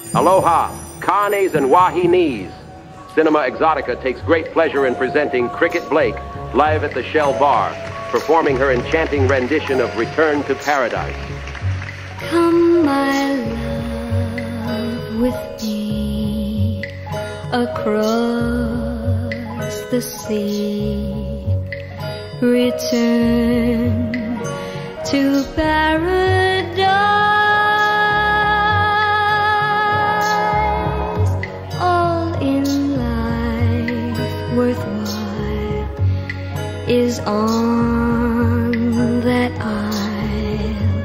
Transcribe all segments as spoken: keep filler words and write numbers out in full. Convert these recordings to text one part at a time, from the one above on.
Aloha, Kanes and Wahines. Cinema Exotica takes great pleasure in presenting Cricket Blake live at the Shell Bar, performing her enchanting rendition of Return to Paradise. Come, my love, with me across the sea. Return to paradise. All in life worthwhile is on that isle.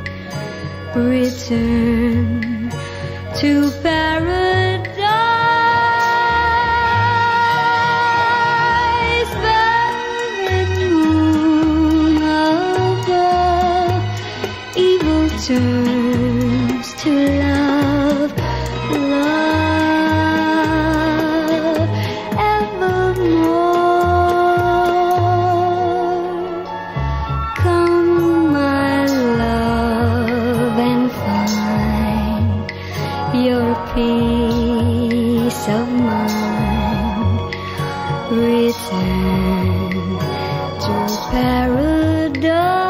Return to paradise. Velvet moon above, evil turns to love, love evermore. Come, my love, and find your peace of mind. Return to paradise.